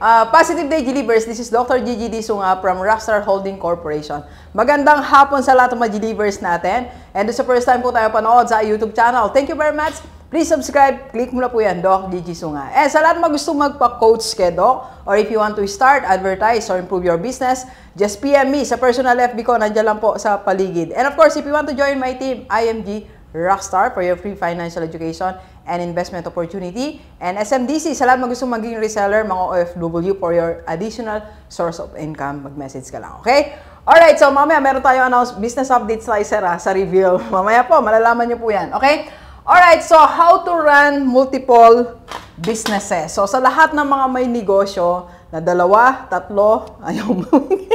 Positive Day, G-Livers. This is Dr. Gigi Disunga from Rockstar Holding Corporation. Magandang hapon sa lahat ng mga G-Livers natin. And sa first time po tayo panood sa YouTube channel, thank you very much. Please subscribe. Click mo na po yan, Doc Gigi Sunga. And sa lahat ng mga gustong magpa-coach kay Doc, or if you want to start, advertise, or improve your business, just PM me sa personal FB ko. Nandiyan lang po sa paligid. And of course, if you want to join my team, IMG Rockstar for your free financial education and investment opportunity. And SMDC, sa lahat mga gusto maging reseller, mga OFW for your additional source of income, mag-message ka lang, okay? Alright, so mamaya meron tayo business update slicer sa reveal. Mamaya po, malalaman nyo po yan, okay? Alright, so how to run multiple businesses. So sa lahat ng mga may negosyo na 2, 3, ayaw mo.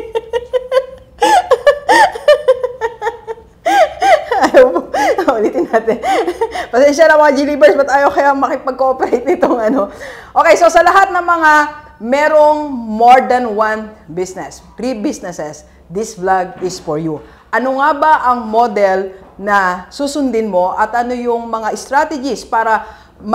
Ulitin natin. Pasensya na mga G-Livers, ba't ayaw kaya makipag-cooperate nitong ano. Okay, so sa lahat ng mga merong more than one business, 3 businesses, this vlog is for you. Ano nga ba ang model na susundin mo at ano yung mga strategies para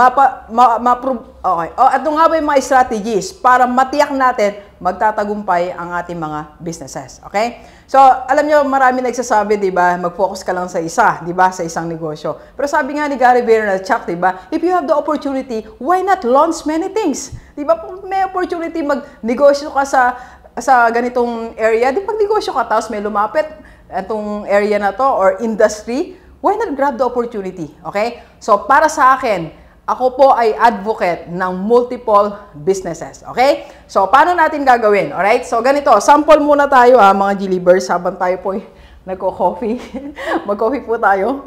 ano nga ba yung mga strategies para matiyak natin magtatagumpay ang ating mga businesses, okay? So, alam nyo, marami nagsasabi, di ba, mag-focus ka lang sa isa, di ba, sa isang negosyo. Pero sabi nga ni Gary Vaynerchuk, di ba, if you have the opportunity, why not launch many things? Di ba, kung may opportunity mag-negosyo ka sa ganitong area, di pag negosyo ka, tapos may lumapit itong area na to or industry, why not grab the opportunity, okay? So, para sa akin, ako po ay advocate ng multiple businesses, okay? So, paano natin gagawin, alright? So, ganito, sample muna tayo mga G-Livers, habang tayo po nagko-coffee. Mag-coffee po tayo.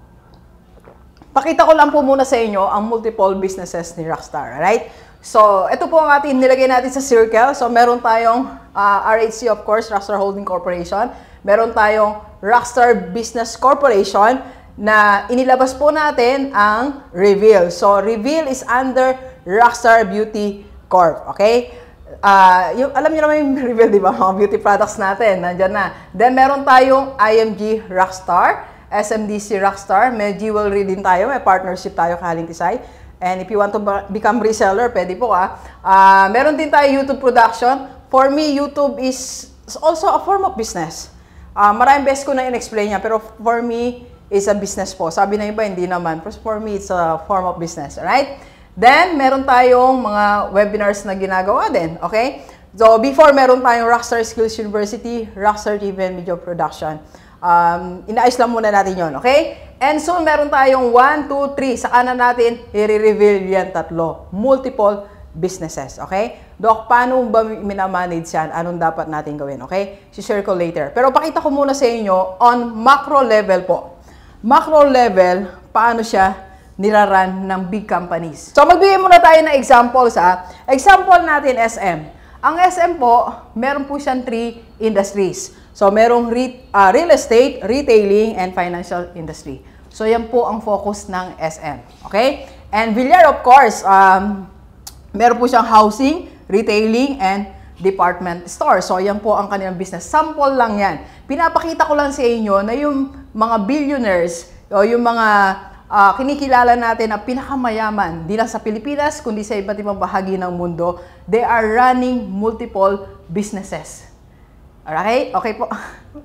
Pakita ko lang po muna sa inyo ang multiple businesses ni Rockstar, alright? So, ito po ang nilagay natin sa circle. So, meron tayong RHC, of course, Rockstar Holding Corporation. Meron tayong Rockstar Business Corporation, na inilabas po natin ang Reveal. So, Reveal is under Rockstar Beauty Corp. Okay? Alam niyo naman yung Reveal, di ba? Mga beauty products natin. Nandyan na. Then, meron tayong IMG Rockstar, SMDC Rockstar. May jewelry din tayo. May partnership tayo kahaling Tisay. And if you want to become reseller, pwede po meron din tayo YouTube production. For me, YouTube is also a form of business. Maraming beses ko na in-explain niya. Pero for me, is a business po. Sabi na iba, hindi naman. But for me, it's a form of business. Alright? Then, meron tayong mga webinars na ginagawa din. Okay? So, before, meron tayong Rockstar Skills University, Rockstar TV and Video Production. Inaayos lang muna natin yon, okay? And soon, meron tayong 1, 2, 3. Sa kanan natin, i-reveal yan 3. Multiple businesses. Okay? Doc, paano ba minamanage yan? Anong dapat natin gawin? Okay? Si-share ko later. Pero pakita ko muna sa inyo on macro level po. Macro level, paano siya niraran ng big companies. So, magbigay muna tayo ng examples. Example natin, SM. Ang SM po, meron po siyang 3 industries. So, merong real estate, retailing, and financial industry. So, yan po ang focus ng SM. Okay? And Villar, of course, meron po siyang housing, retailing, and department store. So, yan po ang kanilang business. Sample lang yan. Pinapakita ko lang sa inyo na yung mga billionaires o yung mga kinikilala natin na pinakamayaman, di lang sa Pilipinas, kundi sa iba't ibang bahagi ng mundo, they are running multiple businesses. Okay? Okay po.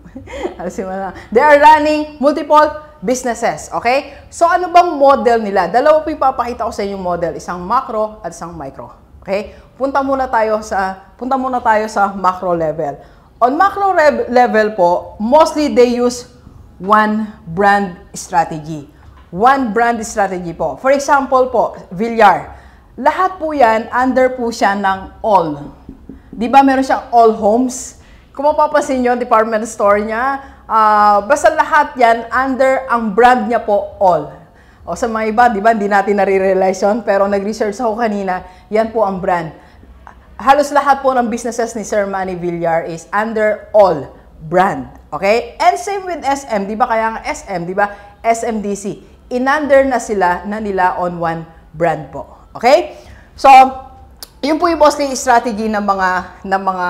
They are running multiple businesses. Okay? So, ano bang model nila? Dalawa po ipapakita ko sa inyo model. Isang macro at isang micro. Okay? Punta muna tayo sa macro level. On macro level po, mostly they use one brand strategy. One brand strategy po. For example po, Villar. Lahat po yan, under po siya ng all. Di ba meron siyang all homes? Kung mapapansin nyo, department store niya, basta lahat yan, under ang brand niya po, all. O sa mga iba, di ba, hindi natin nare-realize yun, pero nag-research ako kanina, yan po ang brand. Halos lahat po ng businesses ni Sir Manny Villar is under all brand. Okay? And same with SM. Di ba kaya nga SM, di ba? SMDC. In-under na sila na nila on one brand po. Okay? So, yun po yung mostly strategy ng mga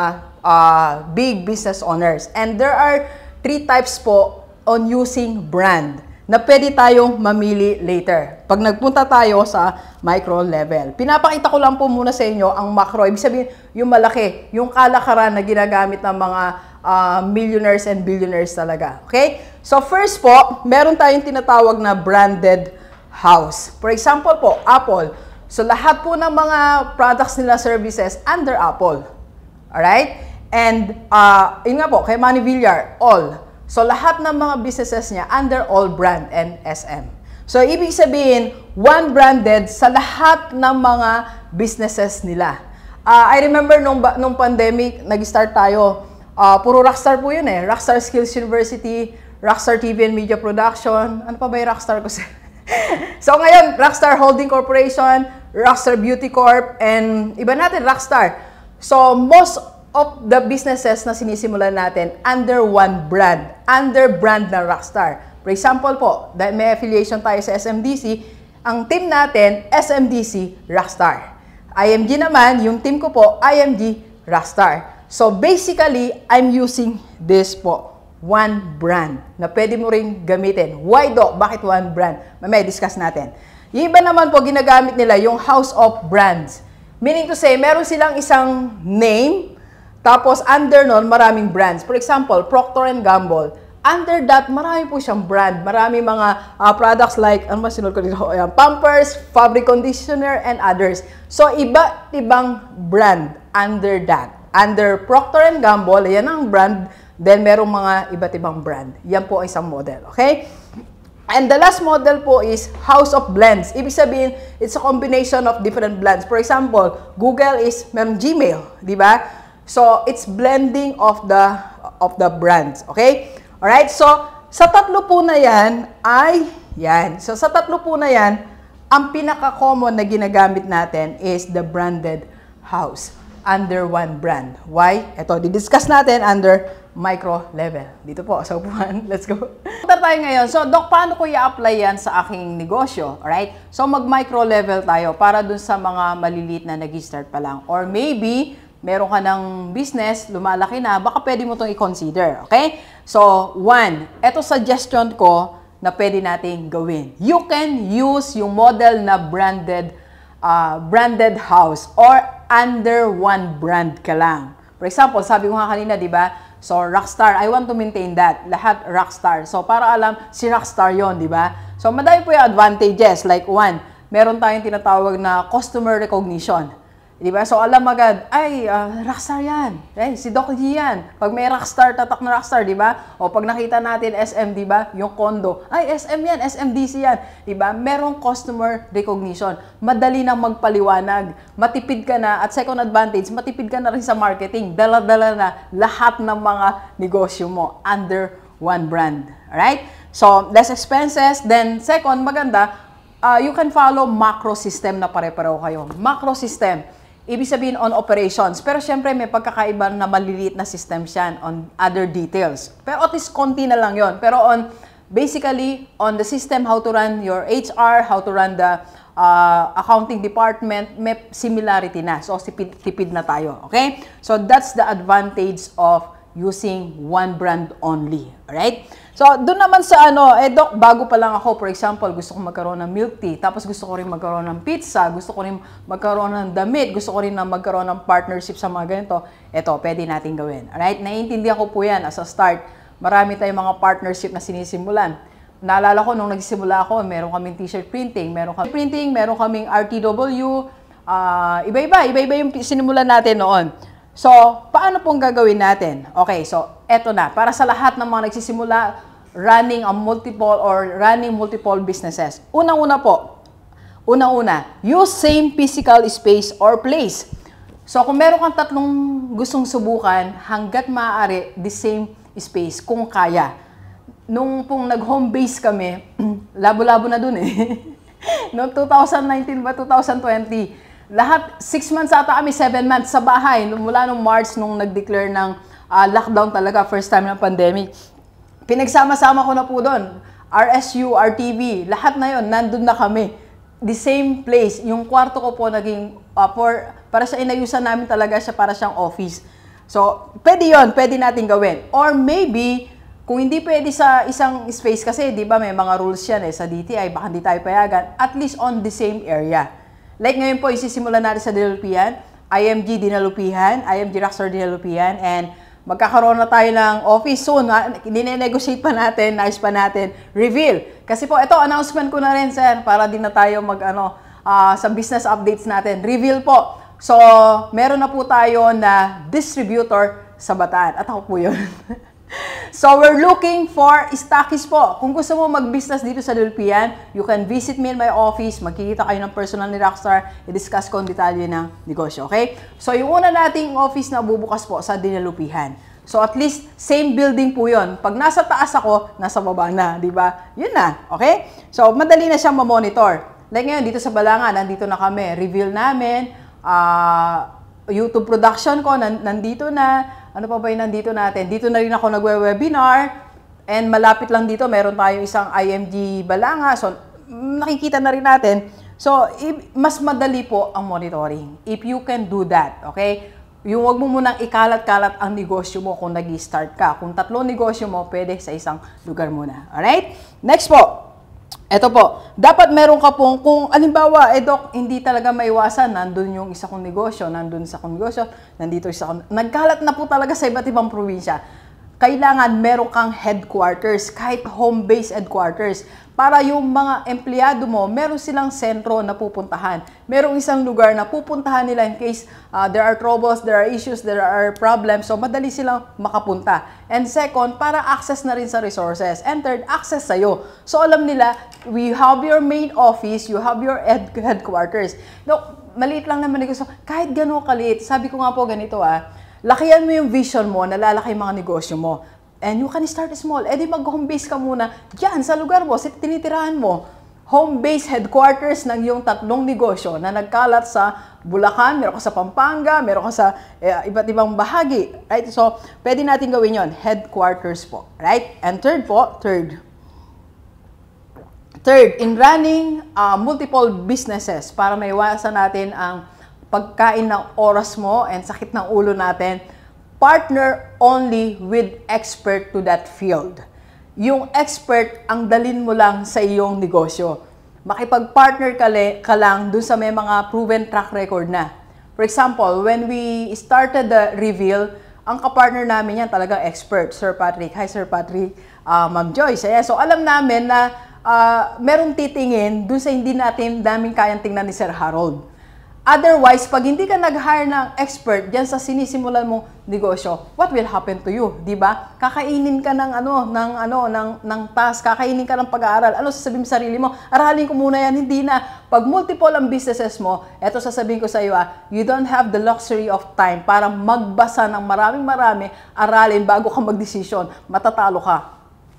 big business owners. And there are 3 types po on using brand na pwede tayong mamili later. Pag nagpunta tayo sa micro level. Pinapakita ko lang po muna sa inyo ang macro. Ibig sabihin, yung malaki, yung kalakaran na ginagamit ng mga millionaires and billionaires talaga. Okay? So first po, meron tayong tinatawag na branded house. For example po, Apple. So lahat po ng mga products nila, services, under Apple. Alright? And, yun nga po, kay Manny Villar, all. So, lahat ng mga businesses niya under all brand and SM. So, ibig sabihin, one branded sa lahat ng mga businesses nila. I remember nung pandemic, nag-start tayo, puro Rockstar po yun eh. Rockstar Skills University, Rockstar TV and Media Production. Ano pa ba yung Rockstar ko? So, ngayon, Rockstar Holding Corporation, Rockstar Beauty Corp, and iba natin, Rockstar. So, most of the businesses na sinisimulan natin under one brand, under brand na Rockstar. For example po, dahil may affiliation tayo sa SMDC, ang team natin, SMDC Rockstar. IMG naman, yung team ko po, IMG Rockstar. So basically, I'm using this po, one brand, na pwede mo rin gamitin. Why do? Bakit one brand? Mamaya discuss natin. Yung iba naman po, ginagamit nila yung House of Brands. Meaning to say, meron silang isang name, tapos, under nun, maraming brands. For example, Procter & Gamble. Under that, marami po siyang brand. Marami mga products like, ano ba sinunod ko dito? Pampers, fabric conditioner, and others. So, iba't ibang brand under that. Under Procter & Gamble, yan ang brand. Then, merong mga iba't ibang brand. Yan po isang model. Okay? And the last model po is House of Blends. Ibig sabihin, it's a combination of different blends. For example, Google is, merong Gmail. Di ba? So, it's blending of the brands. Okay? Alright? So, sa tatlo po na yan, ay yan. So, sa tatlo po na yan, ang pinaka-common na ginagamit natin is the branded house under one brand. Why? Ito, didiscuss natin under micro level. Dito po, sa upuan. Let's go. Punta tayo ngayon. So, Doc, paano ko i-apply yan sa aking negosyo? Alright? So, mag-micro level tayo para dun sa mga maliliit na nag-start pa lang. Or maybe, meron ka ng business, lumalaki na, baka pwede mo itong i-consider. Okay? So, one, ito suggestion ko na pwede nating gawin. You can use yung model na branded house or under one brand ka lang. For example, sabi ko nga kanina, di ba? So, Rockstar, I want to maintain that. Lahat Rockstar. So, para alam, si Rockstar yon, di ba? So, madami po yung advantages. Like, one, meron tayong tinatawag na customer recognition. Diba? So, alam agad, ay, Rockstar yan. Eh, si Doc G yan. Pag may Rockstar, tatak na Rockstar, diba? O pag nakita natin SM, diba? Yung condo, ay, SM yan, SMDC yan. Diba? Merong customer recognition. Madali nang magpaliwanag. Matipid ka na. At second advantage, matipid ka na rin sa marketing. Dala-dala na lahat ng mga negosyo mo under one brand. Alright? So, less expenses. Then, second, maganda, you can follow macro system na pare-pareho kayo. Macro system. Ibig sabihin on operations. Pero syempre may pagkakaiba na maliliit na systems yan on other details. Pero at least konti na lang yon. Pero basically, on the system, how to run your HR, how to run the accounting department, may similarity na. So, tipid na tayo. Okay? So, that's the advantage of using one brand only. Alright? So, doon naman sa Doc, bago pa lang ako, for example, gusto ko magkaroon ng milk tea, tapos gusto ko rin magkaroon ng pizza, gusto ko rin magkaroon ng damit, gusto ko rin na magkaroon ng partnership sa mga ganito, eto, pwede natin gawin. Alright? Naiintindihan ko po yan as a start. Marami tayong mga partnership na sinisimulan. Naalala ko, nung nagsimula ako, meron kaming t-shirt printing, meron kaming RTW, iba-iba yung sinimulan natin noon. So, paano pong gagawin natin? Okay, so, eto na. Para sa lahat ng mga nagsisimula, running multiple businesses. Unang-una po, use same physical space or place. So, kung meron kang tatlong gustong subukan, hanggat maaari, the same space, kung kaya. Nung pong nag-home base kami, labo-labo na dun eh. Noong 2019 ba, 2020, lahat, 6 months ata kami, 7 months sa bahay. Mula nung March, nung nag-declare ng lockdown talaga, first time ng pandemic. Pinagsama-sama ko na po doon. RSU, RTV, lahat na yon nandun na kami. The same place. Yung kwarto ko po naging, para sa inayusan namin talaga siya para siyang office. So, pwede yon, pwede natin gawin. Or maybe, Kung hindi pwede sa isang space kasi, di ba, may mga rules yan sa DTI, baka hindi tayo payagan, at least on the same area. Like ngayon po, isisimulan natin sa Dinalupihan, IMG Dinalupihan, IMG Rockstar Dinalupihan, and magkakaroon na tayo ng office soon. Dine-negotiate pa natin, nais pa natin, reveal. Kasi po, ito, announcement ko na rin, sir, para din na tayo sa business updates natin. Reveal po. So, meron na po tayo na distributor sa Bataan. At ako po yun. So, we're looking for stockists po. Kung gusto mo mag-business dito sa Dinalupihan, you can visit me in my office. Magkikita kayo ng personal ni Rockstar. I-discuss ko ang detalye ng negosyo, okay? So, yung una nating office na bubukas po sa Dinalupihan. So, at least, same building po yun. Pag nasa taas ako, nasa baba na, di ba? Yun na, okay? So, madali na siyang ma-monitor. Like ngayon, dito sa Balangan, nandito na kami. Reveal namin. YouTube production ko, nandito na. Ano pa ba yung nandito natin? Dito na rin ako nagwe-webinar. And malapit lang dito, meron tayong isang IMG Balanga. So, nakikita na rin natin. So, mas madali po ang monitoring. If you can do that, okay? Yung wag mo munang ikalat-kalat ang negosyo mo kung nag-start ka. Kung 3 negosyo mo, pwede sa isang lugar muna. Alright? Next po. Ito po, dapat meron ka pong, kung alimbawa, Doc, hindi talaga maiwasan, nandun yung isa kong negosyo, nandun sa kong negosyo, nandito isa kong, nagkalat na po talaga sa iba't ibang probinsya. Kailangan meron kang headquarters, kahit home-based headquarters, para yung mga empleyado mo, meron silang sentro na pupuntahan. Merong isang lugar na pupuntahan nila in case there are troubles, there are issues, there are problems. So, madali silang makapunta. And second, para access na rin sa resources. And third, access sa'yo. So, alam nila, we have your main office, you have your headquarters. No, maliit lang naman negosyo. Kahit gano'n kaliit, sabi ko nga po ganito lakihan mo yung vision mo, nalalaki yung mga negosyo mo. And you can start small. Eh di mag-home base ka muna dyan sa lugar mo, sa tinitirahan mo. Home base headquarters ng iyong 3 negosyo na nagkalat sa Bulacan, meron ka sa Pampanga, meron ka sa iba't ibang bahagi. Right? So, pwede natin gawin yon, headquarters po. Right? And third po, third, in running multiple businesses para maiwasan natin ang pagkain ng oras mo and sakit ng ulo natin, partner only with expert to that field. Yung expert ang dalin mo lang sa iyong negosyo. Makipag-partner ka lang dun sa may mga proven track record na. For example, when we started the Reveal, ang kapartner namin yan talagang expert, Sir Patrick. Hi, Sir Patrick. Ma'am Joyce. So, alam namin na merong titingin dun sa hindi natin daming kayang tingnan ni Sir Harold. Otherwise, pag hindi ka nag-hire ng expert diyan sa sinisimulan mong negosyo, what will happen to you, 'di ba? Kakainin ka ng task, kakainin ka ng pag-aaral. Ano sasabihin mo sa sarili mo? Aralin ko muna 'yan, hindi na. Pag multiple ang businesses mo, eto sasabihin ko sa iyo, you don't have the luxury of time para magbasa ng marami, aralin bago ka magdesisyon. Matatalo ka.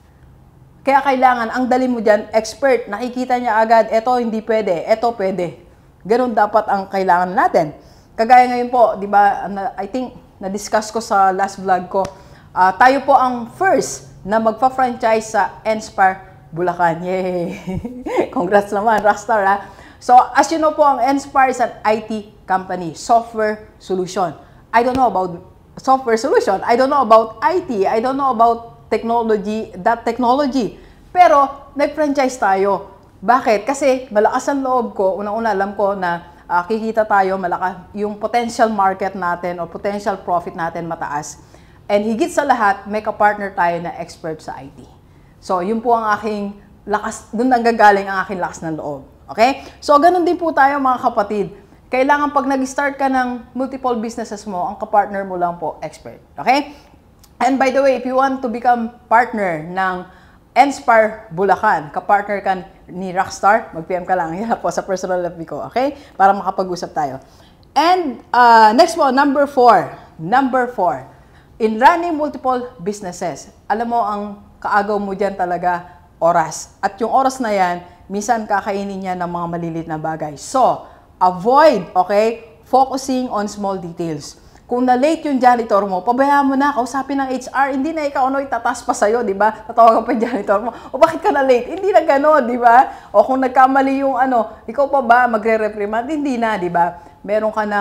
Kaya kailangan ang dali mo diyan expert, nakikita niya agad, eto hindi pwede, eto pwede. Ganun dapat ang kailangan natin. Kagaya ngayon po, di ba, I think, na-discuss ko sa last vlog ko, tayo po ang first na magpa-franchise sa Inspire Bulacan. Yay! Congrats naman, Rockstar ha. So, as you know po, ang Inspire is an IT company, software solution. I don't know about software solution. I don't know about IT. I don't know about technology, that technology. Pero, nag-franchise tayo. Bakit? Kasi malakas ang loob ko, unang-una alam ko na kikita tayo, malakas yung potential market natin o potential profit natin mataas. And higit sa lahat, may ka-partner tayo na expert sa IT. So, yun po ang aking lakas, doon nanggagaling ang aking lakas ng loob. Okay? So, ganun din po tayo mga kapatid. Kailangan pag nag-start ka ng multiple businesses mo, ang ka-partner mo lang po, expert. Okay? And by the way, if you want to become partner ng Inspire Bulacan, ka-partner ka ni Rockstar, mag-PM ka lang yan po sa personal FB ko, okay? Para makapag-usap tayo. And next po, number 4. Number 4. In running multiple businesses, alam mo, ang kaagaw mo dyan talaga, oras. At yung oras na yan, minsan kakainin niya ng mga maliliit na bagay. So, avoid, okay? Focusing on small details. Kung na-late yung janitor mo, pabayaan mo na, kausapin ng HR, hindi na ikaw itatas pa sa'yo, di ba? Tatawagan pa yung janitor mo, o bakit ka na-late? Hindi na gano'n, di ba? O kung nagkamali yung ikaw pa ba magre-reprimand? Hindi na, di ba? Meron ka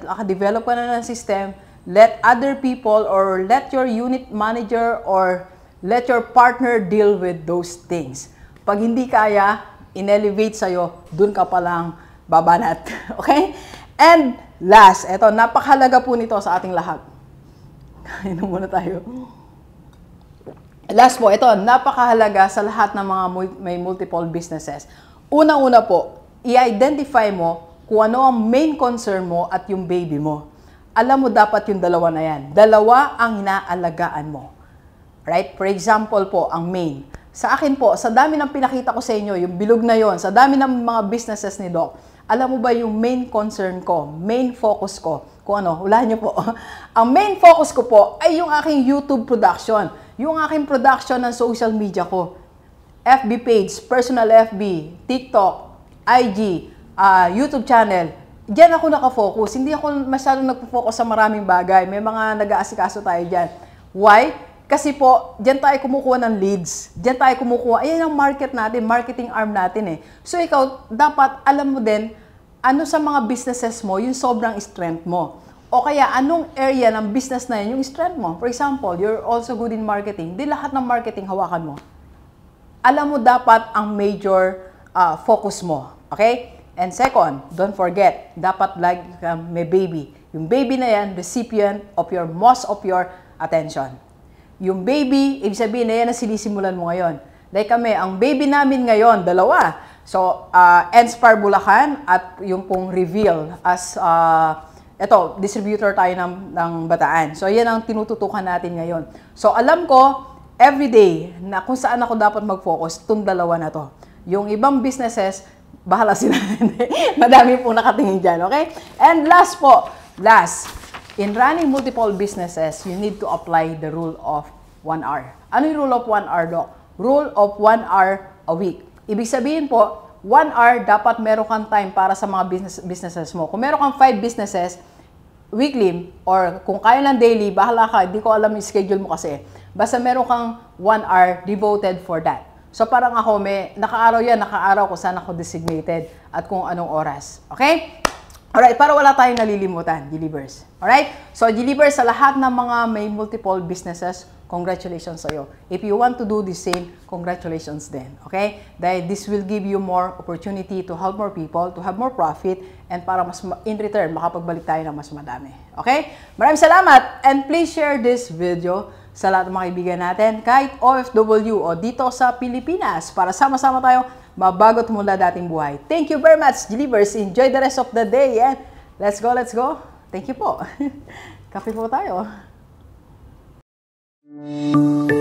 naka-develop ka na ng system, let other people or let your unit manager or let your partner deal with those things. Pag hindi kaya, in-elevate sa'yo, dun ka palang babanat. Okay? And last, eto, napakahalaga po nito sa ating lahat. Inom muna tayo. Last po, ito, napakahalaga sa lahat ng mga may multiple businesses. Una-una po, i-identify mo kung ano ang main concern mo at yung baby mo. Alam mo dapat yung dalawa na yan. Dalawa ang inaalagaan mo. Right? For example po, ang main. Sa akin po, sa dami ng pinakita ko sa inyo, yung bilog na yon, sa dami ng mga businesses ni Doc, alam mo ba yung main concern ko, main focus ko, kung ano, hulaan niyo po. Ang main focus ko po ay yung aking YouTube production, yung aking production ng social media ko. FB page, personal FB, TikTok, IG, YouTube channel. Diyan ako nakafocus. Hindi ako masyadong nagpo-focus sa maraming bagay. May mga nag-aasikaso tayo dyan. Why? Kasi po, diyan tayo kumukuha ng leads. Diyan tayo kumukuha. Ayan ang market natin, marketing arm natin eh. So ikaw, dapat alam mo din, ano sa mga businesses mo, yung sobrang strength mo. O kaya, anong area ng business na yun, yung strength mo. For example, you're also good in marketing. Di lahat ng marketing hawakan mo. Alam mo dapat ang major focus mo. Okay? And second, don't forget, dapat like may baby. Yung baby na yan, recipient of most of your attention. Yung baby, ibig sabihin na yan ang sinisimulan mo ngayon. Like kami, ang baby namin ngayon, dalawa. So, Inspire Bulacan at yung pong Reveal as, distributor tayo ng Bataan. So, yan ang tinututukan natin ngayon. So, alam ko, everyday, na kung saan ako dapat mag-focus, itong dalawa na to. Yung ibang businesses, bahala sila. Madami pong nakatingin dyan, okay? And last po, in running multiple businesses, you need to apply the rule of 1 hour. Ano yung rule of 1 hour, Doc? Rule of 1 hour a week. Ibig sabihin po, 1 hour dapat meron kang time para sa mga businesses mo. Kung meron kang 5 businesses, weekly, or kung kaya lang daily, bahala ka, hindi ko alam yung schedule mo kasi. Basta meron kang 1 hour devoted for that. So parang ako, may naka-araw kung saan ako designated at kung anong oras. Okay? Alright, para wala tayong nalilimutan, G-Libers. Alright? So G-Libers, sa lahat ng mga may multiple businesses, congratulations sa'yo. If you want to do the same, congratulations din. Okay? Dahil this will give you more opportunity to help more people, to have more profit, and para mas in return, makapagbalik tayo ng mas madami. Okay? Maraming salamat, and please share this video sa lahat ng mga kaibigan natin, kahit OFW o dito sa Pilipinas, para sama-sama tayo mabagot mula dating buhay. Thank you very much, G-Libers. Enjoy the rest of the day, and let's go, let's go. Thank you po. Kape po tayo.